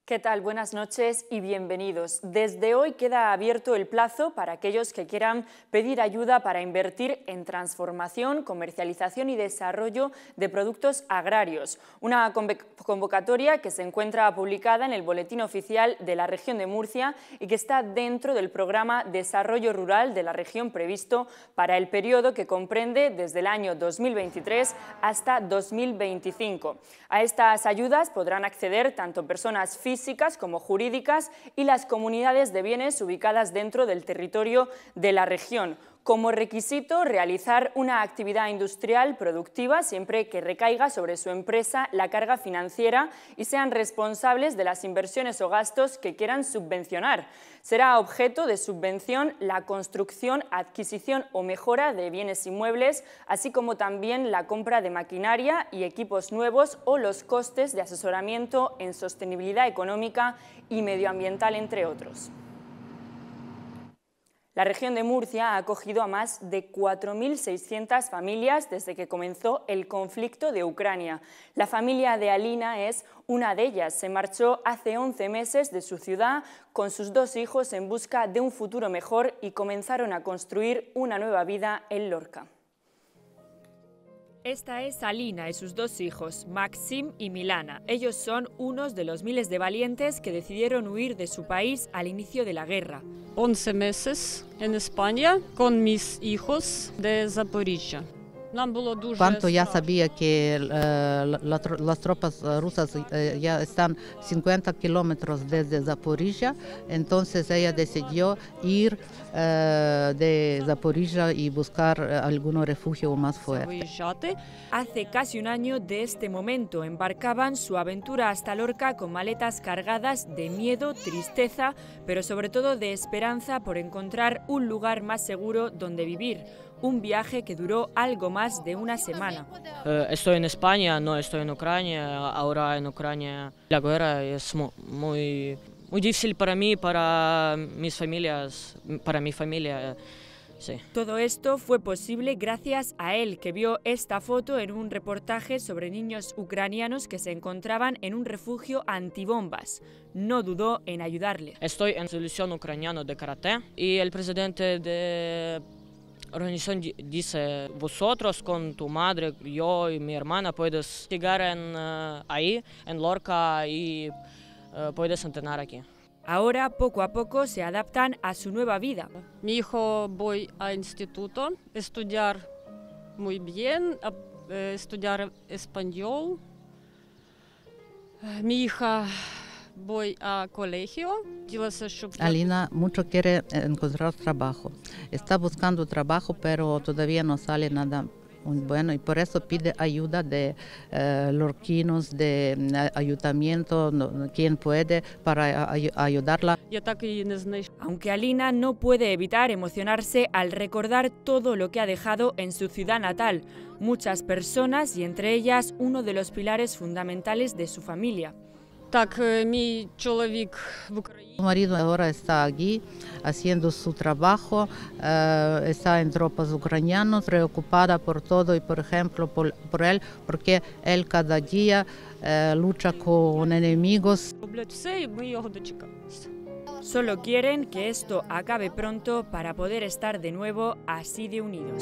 ¿Qué tal? Buenas noches y bienvenidos. Desde hoy queda abierto el plazo para aquellos que quieran pedir ayuda para invertir en transformación, comercialización y desarrollo de productos agrarios. Una convocatoria que se encuentra publicada en el Boletín Oficial de la Región de Murcia y que está dentro del programa Desarrollo Rural de la región previsto para el periodo que comprende desde el año 2023 hasta 2025. A estas ayudas podrán acceder tanto personas físicas como jurídicas y las comunidades de bienes ubicadas dentro del territorio de la región. Como requisito, realizar una actividad industrial productiva siempre que recaiga sobre su empresa la carga financiera y sean responsables de las inversiones o gastos que quieran subvencionar. Será objeto de subvención la construcción, adquisición o mejora de bienes inmuebles, así como también la compra de maquinaria y equipos nuevos o los costes de asesoramiento en sostenibilidad económica y medioambiental, entre otros. La región de Murcia ha acogido a más de 4.600 familias desde que comenzó el conflicto de Ucrania. La familia de Alina es una de ellas. Se marchó hace 11 meses de su ciudad con sus 2 hijos en busca de un futuro mejor y comenzaron a construir una nueva vida en Lorca. Esta es Alina y sus 2 hijos, Maxim y Milana. Ellos son unos de los miles de valientes que decidieron huir de su país al inicio de la guerra. 11 meses en España con mis hijos de Zaporizhia. Cuando ya sabía que las tropas rusas ya están 50 kilómetros desde Zaporizhia, entonces ella decidió ir de Zaporizhia y buscar algún refugio más fuerte. Hace casi un año de este momento embarcaban su aventura hasta Lorca con maletas cargadas de miedo, tristeza, pero sobre todo de esperanza por encontrar un lugar más seguro donde vivir. Un viaje que duró algo más de una semana. Estoy en España, no estoy en Ucrania. Ahora en Ucrania la guerra es muy difícil para mí, para mis familias, para mi familia. Sí. Todo esto fue posible gracias a él, que vio esta foto en un reportaje sobre niños ucranianos que se encontraban en un refugio antibombas. No dudó en ayudarle. Estoy en la selección ucraniana de karate y el presidente de organización dice: vosotros con tu madre, yo y mi hermana puedes llegar ahí, en Lorca, y puedes entrenar aquí. Ahora, poco a poco, se adaptan a su nueva vida. Mi hijo voy a instituto, estudiar muy bien, estudiar español. Mi hija voy a colegio. Alina mucho quiere encontrar trabajo. Está buscando trabajo, pero todavía no sale nada muy bueno y por eso pide ayuda de lorquinos, de ayuntamiento, quien puede para ayudarla. Aunque Alina no puede evitar emocionarse al recordar todo lo que ha dejado en su ciudad natal, muchas personas y entre ellas uno de los pilares fundamentales de su familia. Mi marido ahora está aquí haciendo su trabajo, está en tropas ucranianas, preocupada por todo y por ejemplo por él, porque él cada día lucha con enemigos. Solo quieren que esto acabe pronto para poder estar de nuevo así de unidos.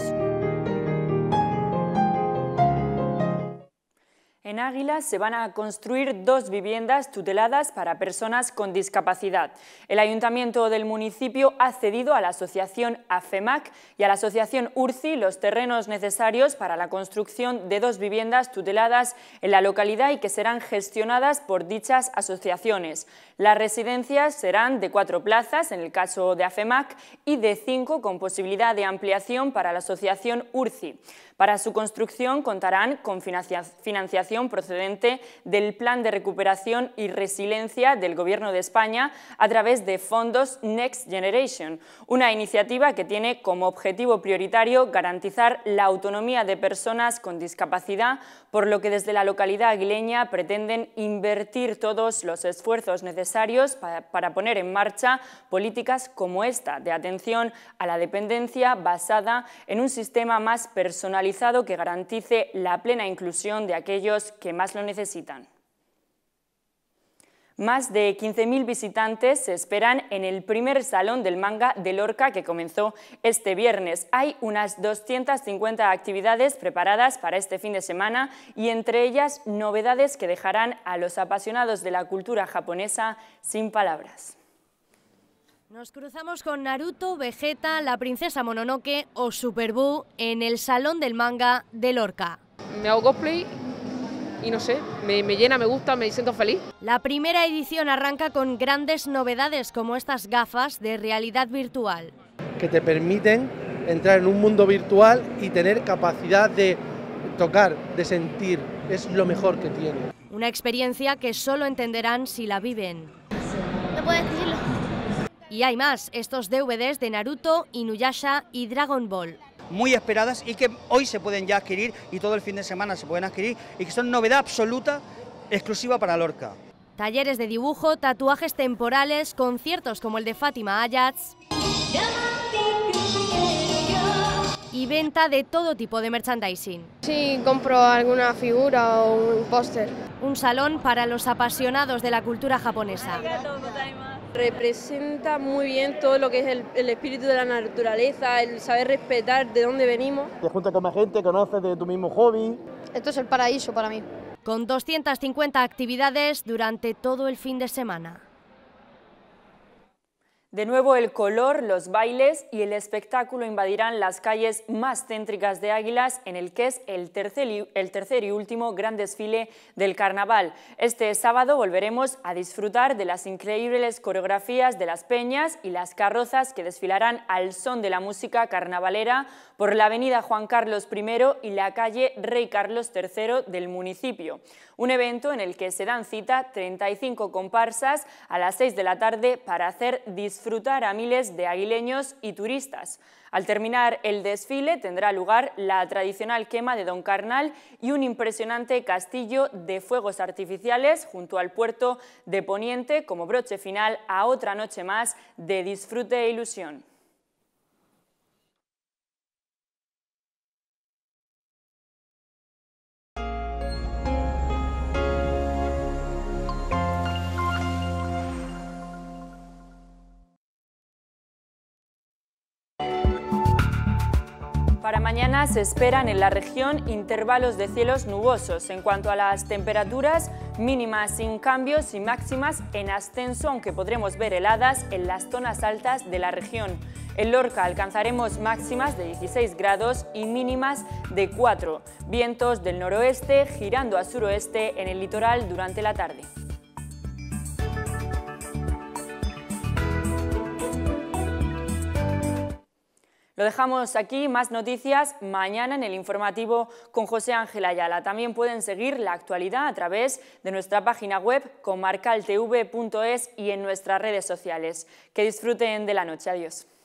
En Águilas se van a construir 2 viviendas tuteladas para personas con discapacidad. El Ayuntamiento del municipio ha cedido a la asociación AFEMAC y a la asociación URCI los terrenos necesarios para la construcción de 2 viviendas tuteladas en la localidad y que serán gestionadas por dichas asociaciones. Las residencias serán de 4 plazas en el caso de AFEMAC y de 5 con posibilidad de ampliación para la asociación URCI. Para su construcción contarán con financiación procedente del Plan de Recuperación y Resiliencia del Gobierno de España a través de fondos Next Generation, una iniciativa que tiene como objetivo prioritario garantizar la autonomía de personas con discapacidad, por lo que desde la localidad aguileña pretenden invertir todos los esfuerzos necesarios para poner en marcha políticas como esta, de atención a la dependencia basada en un sistema más personalizado que garantice la plena inclusión de aquellos que más lo necesitan. Más de 15.000 visitantes se esperan en el primer Salón del Manga de Lorca que comenzó este viernes. Hay unas 250 actividades preparadas para este fin de semana y entre ellas novedades que dejarán a los apasionados de la cultura japonesa sin palabras. Nos cruzamos con Naruto, Vegeta, la princesa Mononoke o Super Buu en el Salón del Manga de Lorca. Me hago cosplay y no sé, me llena, me gusta, me siento feliz. La primera edición arranca con grandes novedades como estas gafas de realidad virtual. Que te permiten entrar en un mundo virtual y tener capacidad de tocar, de sentir, es lo mejor que tiene. Una experiencia que solo entenderán si la viven. No puedes decirlo. Y hay más, estos DVDs de Naruto, Inuyasha y Dragon Ball. Muy esperadas y que hoy se pueden ya adquirir y todo el fin de semana se pueden adquirir y que son novedad absoluta, exclusiva para Lorca. Talleres de dibujo, tatuajes temporales, conciertos como el de Fátima Ayats y venta de todo tipo de merchandising. Sí, compro alguna figura o un póster. Un salón para los apasionados de la cultura japonesa. Representa muy bien todo lo que es el espíritu de la naturaleza, el saber respetar de dónde venimos. Te juntas con más gente, conoces de tu mismo hobby. Esto es el paraíso para mí. Con 250 actividades durante todo el fin de semana. De nuevo el color, los bailes y el espectáculo invadirán las calles más céntricas de Águilas en el que es el tercer y último gran desfile del carnaval. Este sábado volveremos a disfrutar de las increíbles coreografías de las peñas y las carrozas que desfilarán al son de la música carnavalera por la avenida Juan Carlos I y la calle Rey Carlos III del municipio. Un evento en el que se dan cita 35 comparsas a las 6 de la tarde para hacer disfrutar a miles de aguileños y turistas. Al terminar el desfile tendrá lugar la tradicional quema de Don Carnal y un impresionante castillo de fuegos artificiales junto al puerto de Poniente como broche final a otra noche más de disfrute e ilusión. Para mañana se esperan en la región intervalos de cielos nubosos. En cuanto a las temperaturas, mínimas sin cambios y máximas en ascenso, aunque podremos ver heladas en las zonas altas de la región. En Lorca alcanzaremos máximas de 16 grados y mínimas de 4. Vientos del noroeste girando a suroeste en el litoral durante la tarde. Lo dejamos aquí, más noticias mañana en el informativo con José Ángel Ayala. También pueden seguir la actualidad a través de nuestra página web comarcaltv.es y en nuestras redes sociales. Que disfruten de la noche. Adiós.